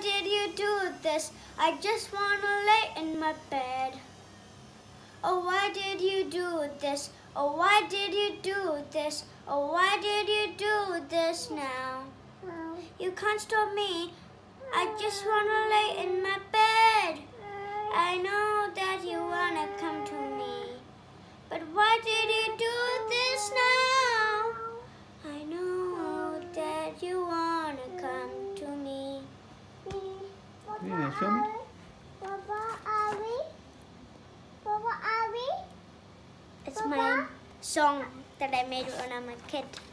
did you do this? I just wanna lay in my bed. Oh, why did you do this? Oh, why did you do this? Oh, why did you do this now? You can't stop me. I just wanna lay in my bed. I know that you wanna come to me. But why did you do this now? I know that you wanna come to me. Yeah, show me. It's my song that I made when I'm a kid.